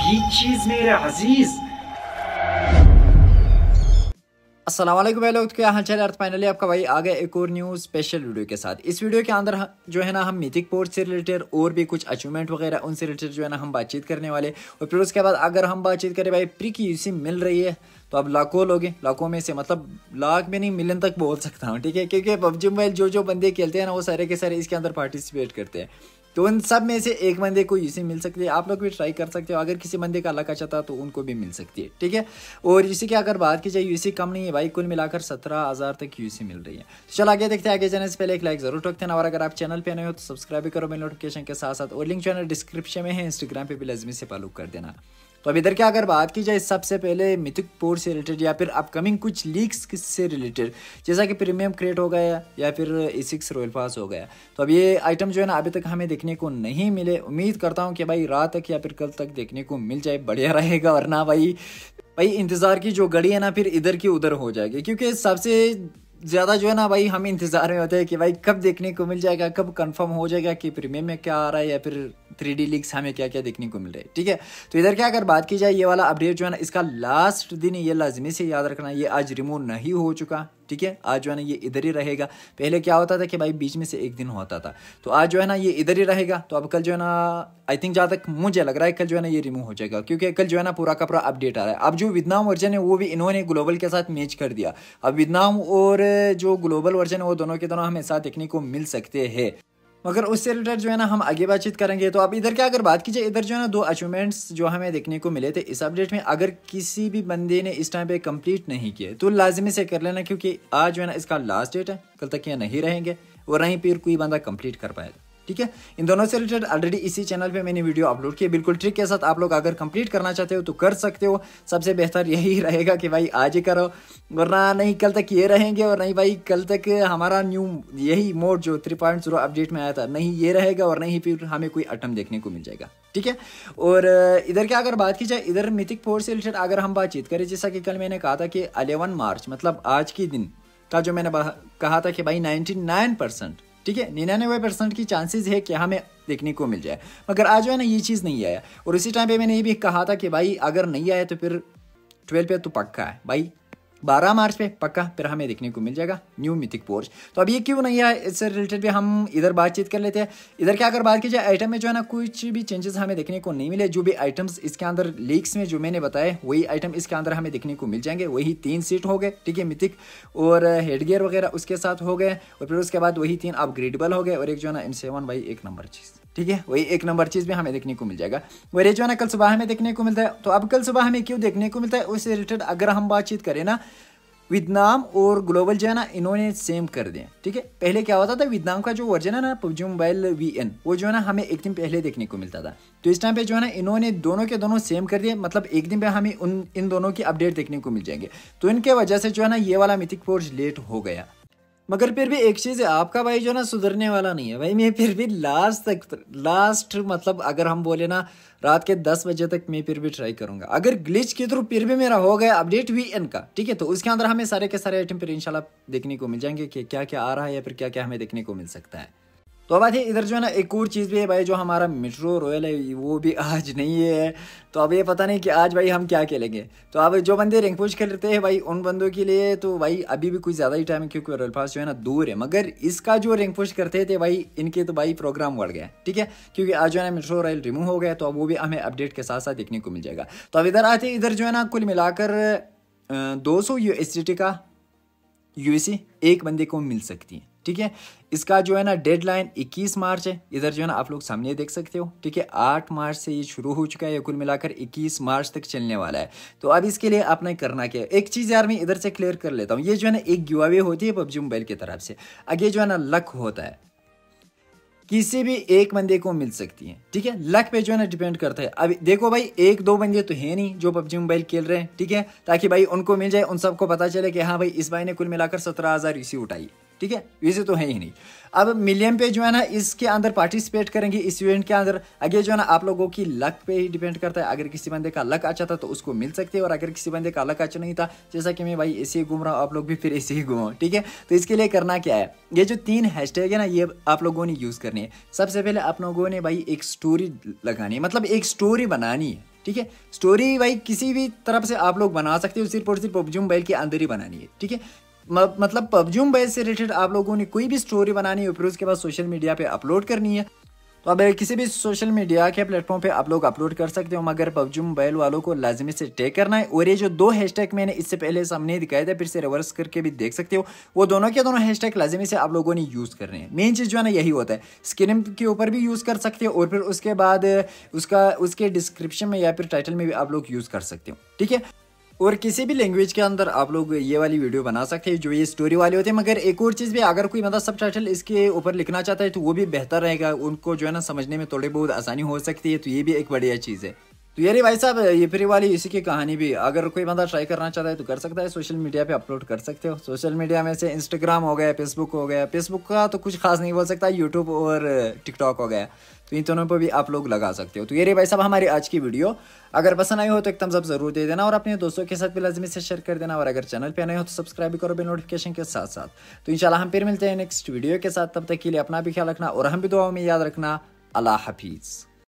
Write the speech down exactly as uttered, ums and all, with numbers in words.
ये चीज मेरे अजीज। अस्सलाम वालेकुम भाई लोग, क्या हाल चाल है। फाइनली आपका भाई आ गया एक और न्यू स्पेशल वीडियो के साथ। इस वीडियो के अंदर जो है ना हम मिथिक पोर्ट से रिलेटेड और भी कुछ अचीवमेंट वगैरह उनसे रिलेटेड जो है ना हम बातचीत करने वाले। और फिर उसके बाद अगर हम बातचीत करें भाई प्री की यूसी मिल रही है तो अब लाखों लोग हैं, लाखों में से मतलब लाख में नहीं मिलियन तक बोल सकता हूँ, ठीक है। क्योंकि पबजी मोबाइल जो जो बंदे खेलते हैं ना वो सारे के सारे इसके अंदर पार्टिसिपेट करते हैं। तो उन सब में से एक बंदे को यूसी मिल सकती है। आप लोग भी ट्राई कर सकते हो, अगर किसी बंदे का लक अच्छा था तो उनको भी मिल सकती है, ठीक है। और यूसी की अगर बात की जाए, यूसी कम नहीं है भाई, कुल मिलाकर सत्रह हज़ार तक यूसी मिल रही है। तो चल आगे देखते हैं। आगे जाने से पहले एक लाइक जरूर ठोकते हैं, और अगर आप चैनल पे नए हो तो सब्सक्राइब भी करो मेरे नोटिफिकेशन के साथ साथ। और लिंक चैनल डिस्क्रिप्शन में है, इंस्टाग्राम पे भी लाजमी से फॉलो कर देना। तो अब इधर क्या अगर बात की जाए, सबसे पहले मिथिक पोर्ट से रिलेटेड या फिर अपकमिंग कुछ लीक्स से रिलेटेड, जैसा कि प्रीमियम क्रिएट हो गया या फिर ए सिक्स रॉयल पास हो गया, तो अब ये आइटम जो है ना अभी तक हमें देखने को नहीं मिले। उम्मीद करता हूँ कि भाई रात तक या फिर कल तक देखने को मिल जाए, बढ़िया रहेगा। वरना भाई भाई इंतज़ार की जो घड़ी है ना फिर इधर की उधर हो जाएगी। क्योंकि सबसे ज़्यादा जो है ना भाई हम इंतज़ार में होते हैं कि भाई कब देखने को मिल जाएगा, कब कंफर्म हो जाएगा कि प्रीमियम में क्या आ रहा है या फिर थ्री डी लीक्स हमें क्या क्या देखने को मिल रहा है, ठीक है। तो इधर क्या अगर बात की जाए, ये वाला अपडेट जो है ना इसका लास्ट दिन ये लाजमी से याद रखना, ये आज रिमूव नहीं हो चुका, ठीक है। आज जो है ना ये इधर ही रहेगा। पहले क्या होता था कि भाई बीच में से एक दिन होता था, तो आज जो है ना ये इधर ही रहेगा। तो अब कल जो है ना आई थिंक जहाँ तक मुझे लग रहा है कल जो है ना ये रिमूव हो जाएगा, क्योंकि कल जो है ना पूरा का पूरा अपडेट आ रहा है। अब जो वियतनाम वर्जन है वो भी इन्होंने ग्लोबल के साथ मैच कर दिया। अब वियतनाम और जो ग्लोबल वर्जन है वो दोनों के दोनों हमें साथ देखने को मिल सकते हैं। मगर उससे रिलेटेड जो है ना हम आगे बातचीत करेंगे। तो अब इधर क्या अगर बात की जाए, इधर जो है ना दो अचीवमेंट्स जो हमें देखने को मिले थे इस अपडेट में, अगर किसी भी बंदे ने इस टाइम पे कंप्लीट नहीं किए तो लाजमी से कर लेना, क्योंकि आज जो है ना इसका लास्ट डेट है, कल तक ये नहीं रहेंगे और नहीं फिर कोई बंदा कंप्लीट कर पाएगा, ठीक है। इन दोनों से रिलेटेड ऑलरेडी इसी चैनल पे मैंने वीडियो अपलोड की है, बिल्कुल ट्रिक के साथ। आप लोग अगर कंप्लीट करना चाहते हो तो कर सकते हो। सबसे बेहतर यही रहेगा कि भाई आज ही करो, वरना नहीं कल तक ये रहेंगे और नहीं भाई कल तक हमारा न्यू यही मोड जो थ्री पॉइंट जीरो अपडेट में आया था नहीं ये रहेगा और नहीं फिर हमें कोई आइटम देखने को मिल जाएगा, ठीक है। और इधर क्या अगर बात की जाए, इधर मिथिक पोर्ट से रिलेटेड अगर हम बातचीत करें, जैसा कि कल मैंने कहा था कि अलेवन मार्च मतलब आज के दिन का जो मैंने कहा था कि भाई नाइन्टी नाइन परसेंट ठीक है, निन्यानवे परसेंट की चांसेस है कि हमें देखने को मिल जाए। मगर आज जो है ना ये चीज़ नहीं आया। और इसी टाइम पे मैंने ये भी कहा था कि भाई अगर नहीं आया तो फिर ट्वेल्व पे तो पक्का है भाई, बारह मार्च पे पक्का फिर हमें देखने को मिल जाएगा न्यू मिथिक पोर्ट। तो अब ये क्यों नहीं है, इससे रिलेटेड भी हम इधर बातचीत कर लेते हैं। इधर क्या अगर बात की जाए, आइटम में जो है ना कुछ भी चेंजेस हमें देखने को नहीं मिले। जो भी आइटम्स इसके अंदर लीक्स में जो मैंने बताए वही आइटम इसके अंदर हमें देखने को मिल जाएंगे। वही तीन सीट हो गए, ठीक है, मिथिक और हेडगियर वगैरह उसके साथ हो गए। और फिर उसके बाद वही तीन अपग्रेडेबल हो गए और एक जो है ना एम सेवन भाई एक नंबर चीज़, ठीक है, वही एक नंबर चीज़ भी हमें देखने को मिल जाएगा। और ये जो है ना कल सुबह हमें देखने को मिलता है। तो अब कल सुबह हमें क्यों देखने को मिलता है उससे रिलेटेड अगर हम बातचीत करें ना, वियतनाम और ग्लोबल जो है ना इन्होंने सेम कर दिया, ठीक है। पहले क्या होता था, वियतनाम का जो वर्जन है ना पबजी मोबाइल वी एन वो जो है ना हमें एक दिन पहले देखने को मिलता था। तो इस टाइम पे जो है ना इन्होंने दोनों के दोनों सेम कर दिए, मतलब एक दिन पे हमें उन इन दोनों की अपडेट देखने को मिल जाएंगे। तो इनके वजह से जो है ना ये वाला मिथिक पोर्ट लेट हो गया। मगर फिर भी एक चीज़ है, आपका भाई जो ना सुधरने वाला नहीं है भाई। मैं फिर भी लास्ट तक लास्ट मतलब अगर हम बोले ना रात के दस बजे तक मैं फिर भी ट्राई करूंगा। अगर ग्लिच के थ्रू फिर भी मेरा हो गया अपडेट वी एन का, ठीक है, तो उसके अंदर हमें सारे के सारे आइटम फिर इंशाल्लाह देखने को मिल जाएंगे कि क्या क्या आ रहा है या फिर क्या क्या हमें देखने को मिल सकता है। तो अब आते इधर जो है ना एक और चीज़ भी है भाई, जो हमारा मेट्रो रॉयल है वो भी आज नहीं है। तो अब ये पता नहीं कि आज भाई हम क्या खेलेंगे। तो अब जो बंदे रैंक पुश खेलते हैं भाई उन बंदों के लिए तो भाई अभी भी कुछ ज़्यादा ही टाइम है, क्योंकि रॉयल पास जो है ना दूर है। मगर इसका जो रैंक पुश करते थे भाई इनके तो भाई प्रोग्राम बढ़ गया, ठीक है, क्योंकि आज जो है ना मेट्रो रॉयल रिमूव हो गया। तो अब वो भी हमें अपडेट के साथ साथ देखने को मिल जाएगा। तो अब इधर आते इधर जो है ना कुल मिलाकर दो सौ यू एस डी टी का यूएससी एक बंदे को मिल सकती है, ठीक है। इसका जो है ना डेडलाइन इक्कीस मार्च है। इधर जो है ना आप लोग सामने देख सकते हो, ठीक है, आठ मार्च से ये शुरू हो चुका है, कुल मिलाकर इक्कीस मार्च तक चलने वाला है। तो अब इसके लिए आपने करना क्या है, एक चीज़ यार मैं इधर से क्लियर कर लेता हूँ। ये जो है ना एक गिव अवे होती है पबजी मोबाइल की तरफ से। आगे जो है ना लक होता है, किसी भी एक बंदे को मिल सकती है, ठीक है, लक पे जो है ना डिपेंड करता है। अभी देखो भाई एक दो बंदे तो है नहीं जो पबजी मोबाइल खेल रहे हैं, ठीक है, ताकि भाई उनको मिल जाए, उन सबको पता चले कि हाँ भाई इस भाई ने कुल मिलाकर सत्रह हज़ार इसी उठाई, ठीक है, वैसे तो है ही नहीं। अब मिलियन पे जो है ना इसके अंदर पार्टिसिपेट करेंगे इस इवेंट के अंदर। आगे जो है ना आप लोगों की लक पे ही डिपेंड करता है। अगर किसी बंदे का लक अच्छा था तो उसको मिल सकते हैं, और अगर किसी बंदे का लक अच्छा नहीं था, जैसा कि मैं भाई ऐसे ही घूम रहा हूँ, आप लोग भी फिर ऐसे ही घूमो, ठीक है। तो इसके लिए करना क्या है, ये जो तीन हैशटैग है ना ये आप लोगों ने यूज़ करनी है। सबसे पहले आप लोगों ने भाई एक स्टोरी लगानी है, मतलब एक स्टोरी बनानी है, ठीक है। स्टोरी भाई किसी भी तरफ से आप लोग बना सकते हो, सिर्फ और सिर्फ पबजी मोबाइल के अंदर ही बनानी है, ठीक है। मतलब पबजी मोबाइल से रिलेटेड आप लोगों ने कोई भी स्टोरी बनानी है, फिर उसके बाद सोशल मीडिया पे अपलोड करनी है, तो अब किसी भी सोशल मीडिया के प्लेटफॉर्म पे आप लोग अपलोड कर सकते हो, मगर पबजी मोबाइल वालों को लाजमी से टैग करना है। और ये जो दो हैशटैग मैंने इससे पहले सामने दिखाए थे, फिर से रिवर्स करके भी देख सकते हो, वो दोनों के दोनों हैशटैग लाजमी से आप लोगों ने यूज़ करने हैं। मेन चीज़ जो है ना यही होता है, स्क्रीन के ऊपर भी यूज़ कर सकते हो और फिर उसके बाद उसका उसके डिस्क्रिप्शन में या फिर टाइटल में भी आप लोग यूज़ कर सकते हो, ठीक है। और किसी भी लैंग्वेज के अंदर आप लोग ये वाली वीडियो बना सकते हैं जो ये स्टोरी वाले होते हैं। मगर एक और चीज़ भी, अगर कोई मतलब सब टाइटल इसके ऊपर लिखना चाहता है तो वो भी बेहतर रहेगा, उनको जो है ना समझने में थोड़ी बहुत आसानी हो सकती है, तो ये भी एक बढ़िया चीज़ है। तो यार भाई साहब ये फ्री वाली इसी की कहानी भी, अगर कोई बंदा ट्राई करना चाहता है तो कर सकता है, सोशल मीडिया पे अपलोड कर सकते हो। सोशल मीडिया में से इंस्टाग्राम हो गया, फेसबुक हो गया, फेसबुक का तो कुछ खास नहीं बोल सकता, यूट्यूब और टिकटॉक हो गया, तो इन दोनों पर भी आप लोग लगा सकते हो। तो ये भाई साहब हमारी आज की वीडियो, अगर पसंद आई हो तो एक थम्स अप जरूर दे देना और अपने दोस्तों के साथ भी लाजमी से शेयर कर देना, और अगर चैनल पे नए हो तो सब्सक्राइब भी करो बिल नोटिफिकेशन के साथ साथ। तो इंशाल्लाह हम फिर मिलते हैं नेक्स्ट वीडियो के साथ, तब तक के लिए अपना भी ख्याल रखना और हम भी दुआओं में याद रखना। अल्लाह हाफिज़।